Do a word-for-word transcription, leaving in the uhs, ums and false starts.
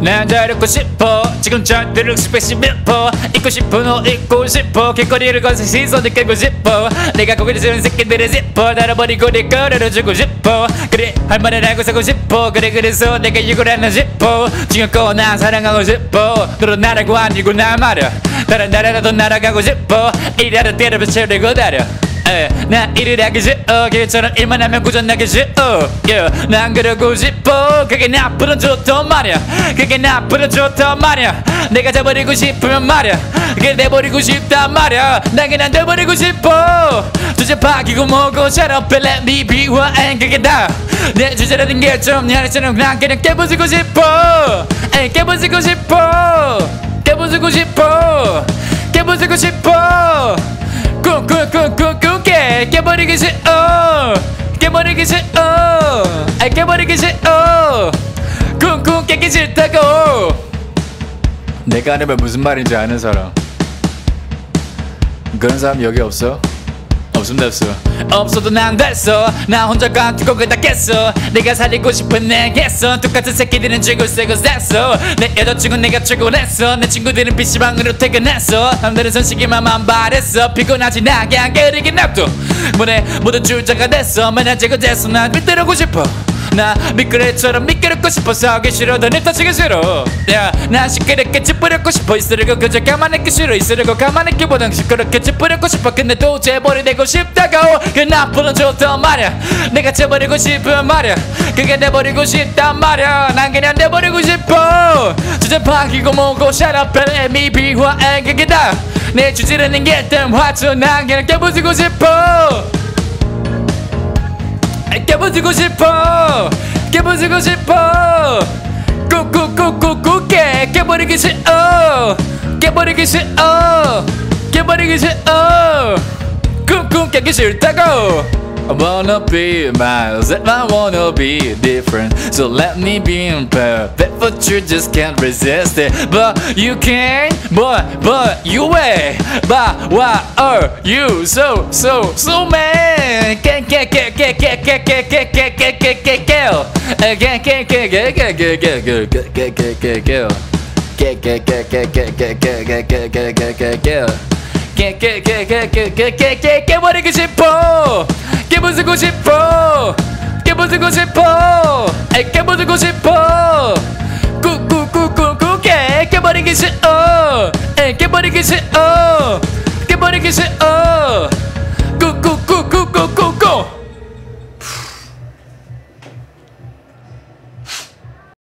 난 자르고 싶어 지금 저들을 스펙 싶어 잊고 싶어 너 잊고 싶어 길거리를 거서 시선을 깨고 싶어 내가 고개를 쓰는 새끼들을 짚어 달아버리고 내 거리를 주고 싶어 그래 할 말을 알고 사고 싶어 그래 그래서 내가 이걸 하나 싶어 지금껏 난 사랑하고 싶어 너로 나라고 아니고 나 말야 다른 나라라도 날아가고 싶어 일하러 때려서 채우려고 달려 난 일을 하기 싫어 걔처럼 일만 하면 고전하기 싫어 yeah, 난 그러고 싶어 그게 나쁘면 좋단 말이야 그게 나쁘면 좋단 말이야 내가 돼버리고 싶으면 말이야 그게 돼버리고 싶단 말이야 난 그냥 돼버리고 싶어 주제 파기고 뭐고 shut up and let me be who I am 그게 다 내 주제라는 게 좀 야릇처럼 난 그냥 깨부수고 싶어 에이, 깨부수고 싶어 깨부수고 싶어 깨부수고 싶어 쿵쿵쿵쿵쿵 깨 깨버리기 싫어 깨버리기 싫어 아 깨버리기 싫어 쿵쿵 깨기 싫다고 내가 아니면 무슨 말인지 아는 사람 그런 사람 여기 없어? 없으면 됐어 없어도 난 됐어 나 혼자 관두고 그다 깼어 내가 살리고 싶은 내겠어 똑같은 새끼들은 죽을 새고 쐈어 내 여자친구 내가 출근했어 내 친구들은 피시방으로 퇴근했어 남들은 선식이만 바랬어 피곤하지 나 그냥 게으르게 냅둬 문에 모든 주자가 됐어 만약 제가 됐어 난 밑들어고 싶어 나 미끄레처럼 미끄럽고 싶어서 하기 싫어 더 냅다치기 싫어 yeah, 난 시끄럽게 찌푸렸고 싶어 있으려고 그저 가만있기 싫어 있으려고 가만있기보단 시끄럽게 찌푸렸고 싶어 근데 또 재벌이 싶다고 그 나쁘면 좋단 말이야 내가 재버리고 싶은 말이야 그게 내버리고 싶단 말이야 난 그냥 내버리고 싶어 주제 파기고 뭐고 shut up and let me be who I am 그게 다 내 주제라는 게 땐 화초 난 그냥 깨부수고 싶어 깨부수고 싶어 깨부수고 싶어 꾹꾹꾹꾹꾹 깨 깨버리기 싫어 깨버리기 싫어 깨버리기 싫어 쿵쿵 깨기 싫다고 I wanna be myself, I wanna be different So let me be imperfect But you just can't resist it But you can, but, but you ain't But why are you so, so, so mad? Can't, can't, can't, can't, can't, can't, can't, can't, can't, can't, can't, can't, can't Can't, can't, can't, can't, can't, can't, can't, can't, can't, can't, can't, can't Can't, can't, can't, can't, can't, can't, can't, can't, can't, can't, can't, can't 깨, 깨, 깨, 깨, 깨, 깨, 깨, 깨, 깨버리고 싶어 깨부수고 싶어 깨부수고 싶어 에이 깨부수고 싶어 꾹꾹꾹꾹꾹 깨 깨버리기 싫어 에이 깨버리기 싫어 깨버리기 싫어